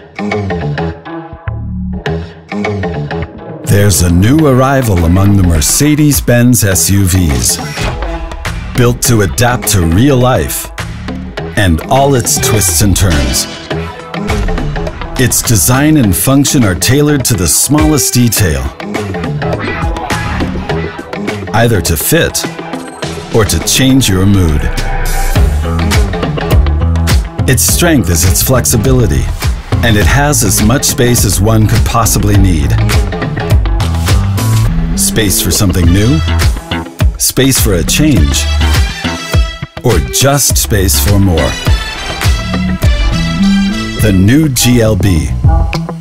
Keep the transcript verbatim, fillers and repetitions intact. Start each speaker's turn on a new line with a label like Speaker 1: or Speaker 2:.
Speaker 1: There's a new arrival among the Mercedes-Benz S U Vs. Built to adapt to real life and all its twists and turns. Its design and function are tailored to the smallest detail, either to fit or to change your mood. Its strength is its flexibility, and it has as much space as one could possibly need. Space for something new, space for a change, or just space for more. The new G L B.